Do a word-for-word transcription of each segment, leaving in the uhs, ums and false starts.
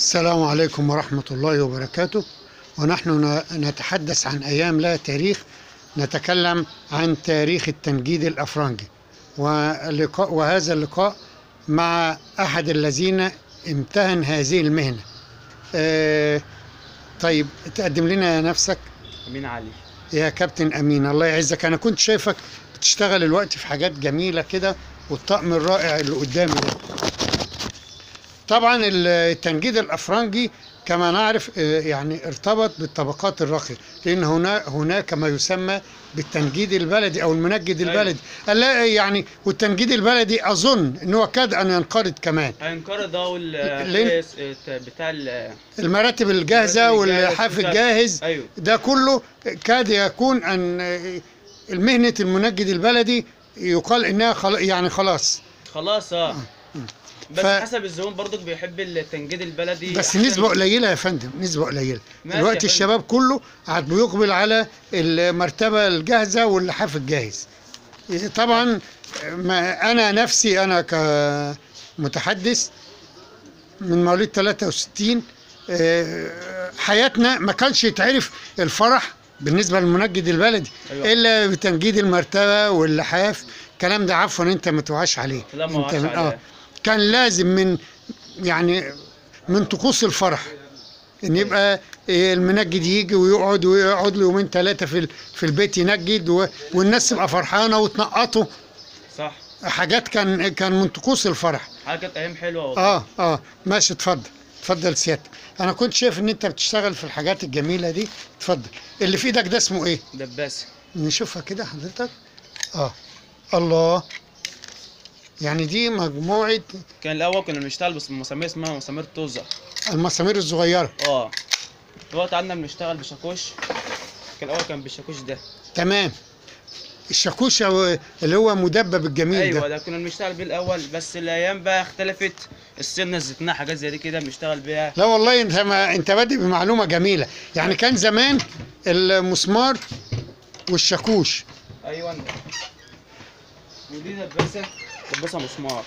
السلام عليكم ورحمة الله وبركاته. ونحن نتحدث عن أيام لها تاريخ، نتكلم عن تاريخ التنجيد الأفرنجي، ولقاء وهذا اللقاء مع أحد الذين امتهن هذه المهنة. آه طيب تقدم لنا نفسك. أمين علي. يا كابتن أمين، الله يعزك. أنا كنت شايفك بتشتغل الوقت في حاجات جميلة كده، والطقم الرائع اللي قدامي ده. طبعا التنجيد الأفرنجي كما نعرف يعني ارتبط بالطبقات الراقية، لأن هنا هناك ما يسمى بالتنجيد البلدي أو المنجد البلدي. أيوة. يعني والتنجيد البلدي أظن أنه كاد أن ينقرض كمان. هينقرض أهو بتاع المراتب الجاهزة والحاف الجاهز. أيوة. ده كله كاد يكون أن المهنة المنجد البلدي يقال إنها خل... يعني خلاص خلاص اه بس ف... حسب الزبون برضك بيحب التنجيد البلدي، بس نسبة قليلة يا فندم، نسبة قليلة. دلوقتي الشباب كله قاعد بيقبل على المرتبة الجاهزة واللحاف الجاهز. طبعا ما أنا نفسي أنا كمتحدث من مواليد ثلاثة وستين، حياتنا ما كانش يتعرف الفرح بالنسبة للمنجد البلدي. أيوة. إلا بتنجيد المرتبة واللحاف. الكلام ده عفوا أنت ما توعاش عليه. لا ما انت عليه. آه. كان لازم من يعني من طقوس الفرح ان يبقى المنجد يجي ويقعد ويقعد له يومين ثلاثه في في البيت ينجد، والناس تبقى فرحانه وتنقطه. صح. حاجات كان كان من طقوس الفرح. حاجات ايام حلوه والله. اه اه ماشي. اتفضل اتفضل سيادتك. انا كنت شايف ان انت بتشتغل في الحاجات الجميله دي. اتفضل. اللي في ايدك ده اسمه ايه؟ دباسه. نشوفها كده حضرتك. اه الله. يعني دي مجموعة. كان الأول كنا بنشتغل بس بمسامير اسمها مسامير توزة. المسامير الصغيرة. اه. دلوقتي عندنا بنشتغل بشاكوش. كان الأول كان بالشاكوش ده. تمام. الشاكوش اللي هو مدبب الجميل أيوة ده. ده كنا بنشتغل بيه الأول، بس الأيام بقى اختلفت، السن نزلتنا حاجات زي دي كده بنشتغل بيها. لا والله أنت ما أنت بادئ بمعلومة جميلة. يعني كان زمان المسمار والشاكوش. أيوة. ودي دباسة دباسة مسمار.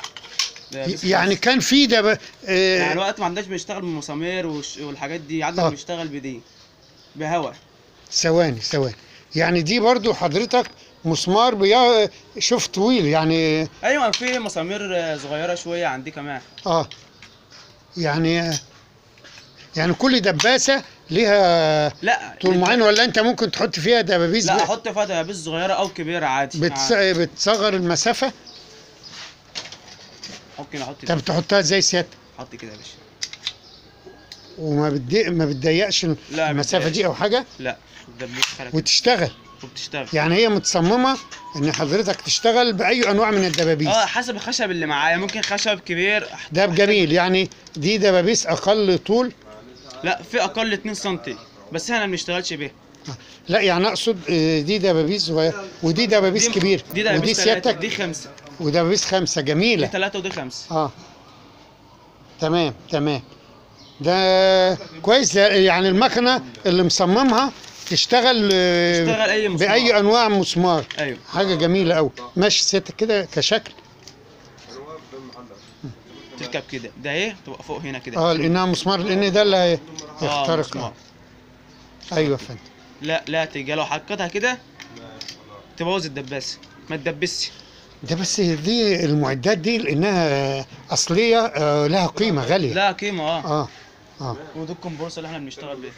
يعني كان في ده ب... آه يعني الوقت ما عندناش بنشتغل بالمسامير والحاجات دي، عندنا آه. بنشتغل بدي بهوا. ثواني ثواني. يعني دي برضو حضرتك مسمار بيا شوف طويل يعني. ايوه في مسامير صغيره شويه عندي كمان. اه يعني يعني كل دباسه ليها لا طول معين، ولا انت ممكن تحط فيها دبابيس؟ لا احط فيها دبابيس صغيره او كبيره عادي. بتص... بتصغر المسافه. ممكن احط. طب بتحطها ازاي سيادتك؟ حط كده يا باشا. وما بتضايق ما بتضيقش المسافه دي او حاجه؟ لا. وتشتغل. وبتشتغل. يعني هي متصممه ان حضرتك تشتغل باي انواع من الدبابيس. اه حسب الخشب اللي معايا، ممكن خشب كبير. ده جميل. يعني دي دبابيس اقل طول. لا في اقل اتنين سم بس احنا ما بنشتغلش بيها. لا يعني اقصد دي دبابيس صغيره ودي دبابيس كبير. دي دبابيس ودي سيادتك دي خمسه. ودبابيس خمسه. جميله. دي ثلاثه ودي خمسه. اه تمام تمام. ده كويس. يعني المكنه اللي مصممها تشتغل تشتغل اي مسمار باي انواع مسمار. ايوه حاجه جميله قوي. ماشي سيادتك كده كشكل. تركب كده ده ايه تبقى فوق هنا كده. اه لانها مسمار، لان ده اللي هيخترق. اه ايوه يا فندم. لا لا تيجي لو حركتها كده تبوظ الدباسه، ما تدبسش. ده بس دي المعدات دي لانها اصليه، آه لها قيمه غاليه. لها قيمه اه اه اه ودي الكمبرسor اللي احنا بنشتغل بيه.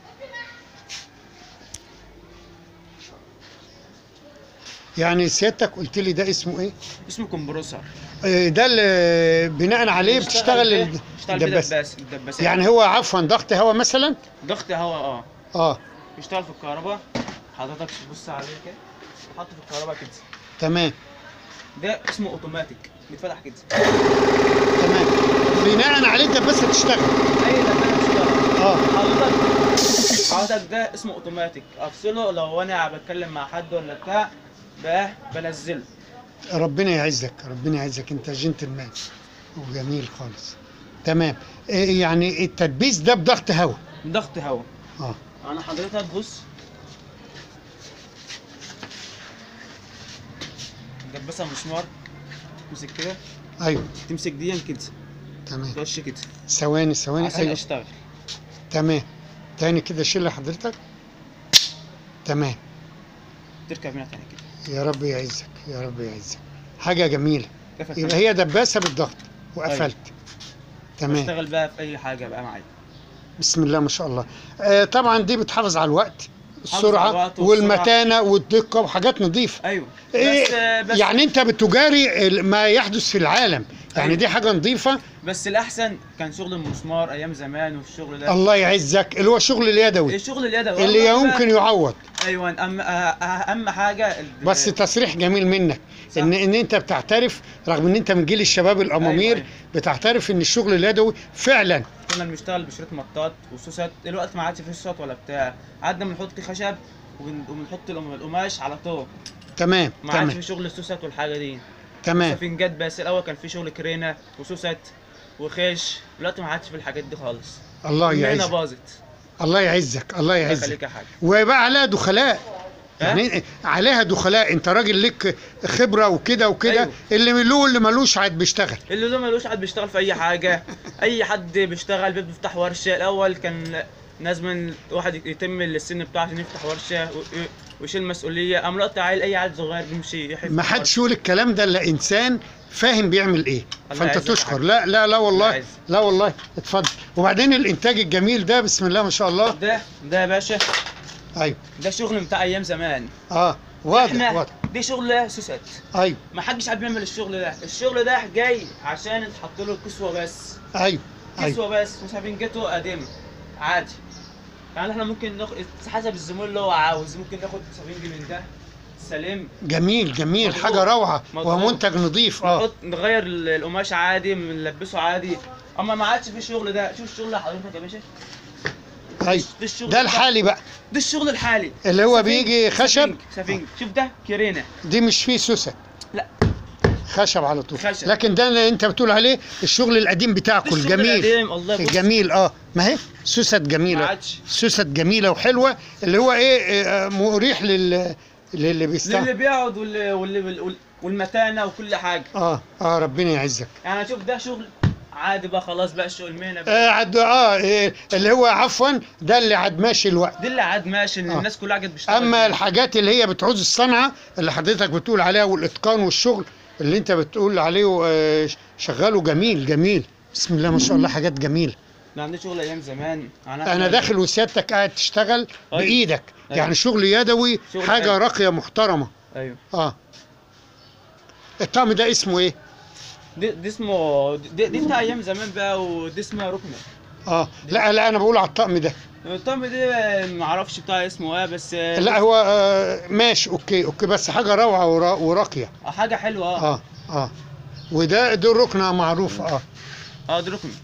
يعني سيادتك قلت لي ده اسمه ايه؟ اسمه كمبرسor. آه ده اللي بناء عليه بتشتغل الدباسه. يعني هو عفوا ضغط هواء مثلا؟ ضغط هواء اه اه بيشتغل في الكهرباء. حضرتك تبص عليه كده حط في الكهرباء كده. تمام. ده اسمه اوتوماتيك بيتفتح كده. تمام. بناء عليه الدباسه تشتغل. اي دباسه تشتغل. اه حضرتك حضرتك ده اسمه اوتوماتيك. افصله لو انا بتكلم مع حد ولا بتاع بقى بنزله. ربنا يعزك ربنا يعزك. انت جنتلمان وجميل خالص. تمام. إيه يعني التدبيس ده بضغط هواء؟ ضغط هواء اه. انا حضرتك بص دباسه مسمار تمسك كده. ايوه تمسك دي كده تمام. تخش كده ثواني ثواني. عشان ايوه اشتغل. تمام. تاني كده شيل حضرتك. تمام. تركب هنا تاني كده. يا رب يعزك، يا رب يعزك. حاجه جميله. كفى يبقى كده. هي دباسه بالضغط وقفلت. تمام. اشتغل بقى في اي حاجه بقى معايا. بسم الله ما شاء الله. آه طبعا دي بتحافظ على الوقت، على السرعه الوقت والسرعة. والمتانه والدقه وحاجات نظيفه. ايوه. إيه بس بس يعني انت بتجاري ال- ما يحدث في العالم، يعني أيوة. دي حاجه نظيفه. بس الاحسن كان شغل المسمار ايام زمان، والشغل ده الله يعزك، اللي هو الشغل اليدوي الشغل اليدوي اللي والله يمكن بقى- يعوض. ايوه. اهم اهم حاجه ال- بس تصريح جميل منك صح. ان ان انت بتعترف، رغم ان انت من جيل الشباب الامامير. أيوة. بتعترف ان الشغل اليدوي فعلا. كنا بنشتغل بشريط مطاط وسوست. دلوقتي ما عادش في سوست ولا بتاع، قعدنا بنحط خشب وبن- وبنحط القم- القماش على طول. تمام ما عادش تمام في شغل السوست والحاجه دي. تمام. سفنجات بس. الاول كان في شغل كرينه وسوست وخيش، دلوقتي ما عادش في الحاجات دي خالص. الله المهنة يعزك، باظت. الله يعزك، الله الله يعزك. يخليك يا حاج. ويبقى عليها دخلاء، ها؟ يعني عليها دخلاء. انت راجل لك خبره وكده وكده. أيوة. اللي له واللي ملوش عاد بيشتغل. اللي له ملوش حد بيشتغل في اي حاجه. اي حد بيشتغل بيفتح ورشه. الاول كان لازم واحد يتم السن بتاعه عشان يفتح ورشه و- ويشيل مسؤوليه. اما دلوقتي عيل اي عيل صغير بيمشي يحب ما حدش يقول الكلام ده الا انسان فاهم بيعمل ايه. الله فانت يعزك يا تشكر. حاج. لا لا لا والله، يعزك. لا والله. اتفضل. وبعدين الانتاج الجميل ده بسم الله ما شاء الله. ده ده يا باشا، ايوه. ده شغل بتاع ايام زمان. اه واضح احنا واضح. دي شغل سوست. ايوه ما حدش عاد بيعمل الشغل ده. الشغل ده جاي عشان يتحط له الكسوه بس. ايوه ايوه. كسوه بس وسفنجته قديمه عادي. يعني احنا ممكن ناخد حسب الزبون اللي هو عاوز. ممكن ناخد سفنج من ده سليم، جميل جميل. مضغوط. حاجه روعه مضغوط. ومنتج نظيف. اه نحط نغير ال- القماش عادي، بنلبسه عادي. اما ما عادش في الشغل ده. شوف الشغل اللي حضرتك يا باشا. ايوه. ده الشغل ده الحالي بقى ده الشغل الحالي اللي هو سفنج- بيجي خشب. سفنج سفنج. شوف ده كرينه. دي مش فيه سوسه، لا خشب على طول. خشب. لكن ده اللي انت بتقول عليه الشغل القديم ده بتاعكم الشغل الجميل. القديم. الله يبص. الجميل اه. ما هي سوست ما جميله، عادش. سوست جميله وحلوه، اللي هو ايه آه، مريح لل للي للي بيستعمل. بيقعد واللي واللي وال- والمتانه وكل حاجه. اه اه ربنا يعزك. يعني شوف ده شغل عادي بقى. خلاص بقى الشغل مهنه بقى. آه عد اه إيه اللي هو عفوا ده اللي عاد ماشي الوقت. دي اللي عاد ماشي ان آه. الناس كلها قاعده بتشتغل اما فيها. الحاجات اللي هي بتعوز الصنعه اللي حضرتك بتقول عليها والاتقان والشغل اللي انت بتقول عليه آه، شغاله جميل جميل. بسم الله ما شاء الله. حاجات جميله. ده عندي شغل ايام زمان. انا داخل وسيادتك قاعد تشتغل أيوة. بايدك. أيوة. يعني شغل يدوي، شغل حاجه حلو. راقيه محترمه. ايوه. اه. الطقم ده اسمه ايه؟ دي, دي اسمه دي, دي بتاع ايام زمان بقى. ودي اسمها ركنه. اه لا لا انا بقول على الطقم ده. الطقم دي ما اعرفش بتاع اسمه ايه بس. لا هو آه ماشي اوكي اوكي، بس حاجه روعه ورا- وراقيه. حاجه حلوه. اه اه اه. وده دي الركنه معروفه. اه اه دي ركنه.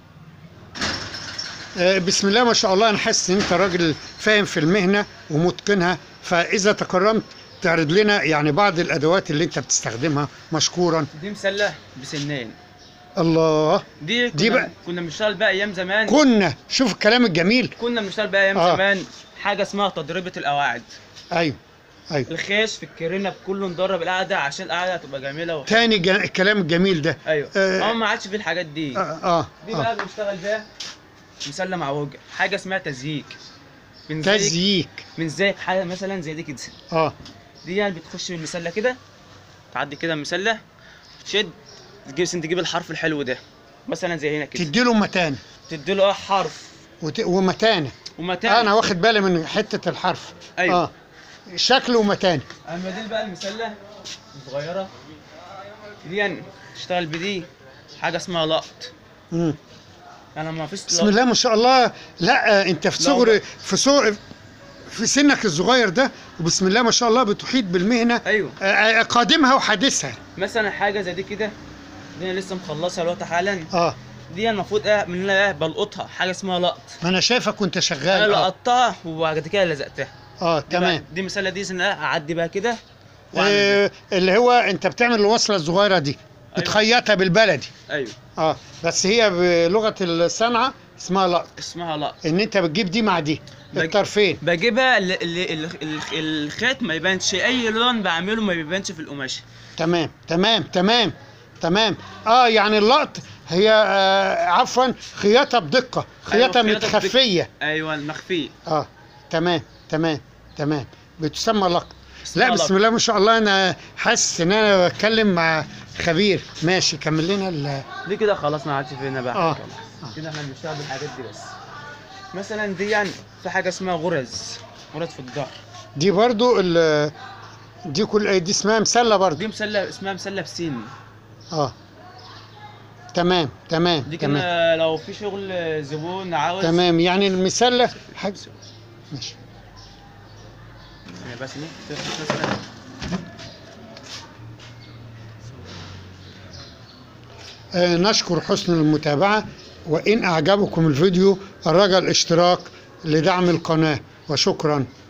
آه، بسم الله ما شاء الله. انا حاسس ان انت راجل فاهم في المهنه ومتقنها، فاذا تكرمت تعرض لنا يعني بعض الادوات اللي انت بتستخدمها مشكورا. دي مسله بسنين. الله. دي كنا دي بقى- كنا بنشتغل بقى ايام زمان. كنا شوف الكلام الجميل. كنا بنشتغل بقى ايام آه. زمان حاجه اسمها تضريبه القواعد. ايوه ايوه. الخيش في الكرينه بكله ندرب القعده عشان القعده تبقى جميله وحلوة. تاني جا- الكلام الجميل ده. ايوه. آه. اه ما عادش في الحاجات دي. اه اه, دي آه. بقى بنشتغل بيها مسله معوجه. حاجه اسمها تزييك. بنزيك تزييك. بنزيك حاجه مثلا زي دي كده. اه دي يعني بتخش بالمسله كده، تعدي كده المسله، تشد، تجيب تجيب الحرف الحلو ده مثلا زي هنا كده. تديله متانه تدي له اه حرف وت... ومتانه. ومتانه. انا واخد بالي من حته الحرف. ايوه. اه شكله ومتانه. اما دي بقى المسله صغيره دي يعني تشتغل بدي حاجه اسمها لقط. مم. انا ما فيش بسم الله ما شاء الله. لا آه، انت في لا، صغر لا. في صغر في سنك الصغير ده، وبسم الله ما شاء الله بتحيط بالمهنه. ايوه. آه، آه، قادمها وحادثها. مثلا حاجه زي دي كده، دي انا لسه مخلصها دلوقتي حالا. اه دي المفروض ايه من اللي ايه بلقطها حاجه اسمها لقط. ما انا شايفك وانت انا شغال. اه, لقطتها وبعد كده لزقتها. آه دي تمام. بقى- دي مسله دي سنة اعدي بقى كده واعمل دي. آه اللي هو انت بتعمل الوصله الصغيره دي بتخيطها بالبلدي. ايوه. اه بس هي بلغه الصنعه اسمها لقط. اسمها لقط. ان انت بتجيب دي مع دي بج- الطرفين. بجيبها ال- ال- ال- ال- الخيط ما يبانش. اي لون بعمله ما بيبانش في القماشه. تمام تمام تمام تمام. اه يعني اللقط هي آه عفوا خياطه بدقه، خياطه أيوة، خياطة متخفيه. ايوه مخفي. اه تمام تمام تمام، بتسمى لقط. اسمها لا لقط. بسم الله ما شاء الله، انا حاسس ان انا بتكلم مع خبير. ماشي كمل لنا ال دي كده خلاص ما عادش فينا بقى آه. حاجة. كده احنا بنشتغل بالحاجات دي بس. مثلا دي يعني في حاجه اسمها غرز، غرز في الظهر. دي برضو ال دي كل دي اسمها مسله برضو. دي مسله، اسمها مسله بسين. اه تمام تمام دي تمام كده لو في شغل زبون عاوز. تمام، يعني المسله حاجه. ماشي. يعني بس دي مثلا آه نشكر حسن المتابعه، وان اعجبكم الفيديو الرجاء الاشتراك لدعم القناه، وشكرا.